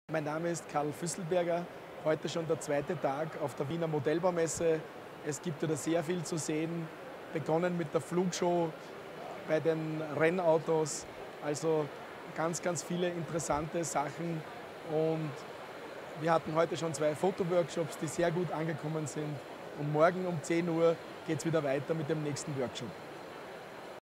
Mein Name ist Karl Füsselberger, heute schon der zweite Tag auf der Wiener Modellbaumesse. Es gibt wieder sehr viel zu sehen, begonnen mit der Flugshow bei den Rennautos, also ganz viele interessante Sachen. Und wir hatten heute schon 2 Fotoworkshops, die sehr gut angekommen sind. Und morgen um 10 Uhr geht es wieder weiter mit dem nächsten Workshop.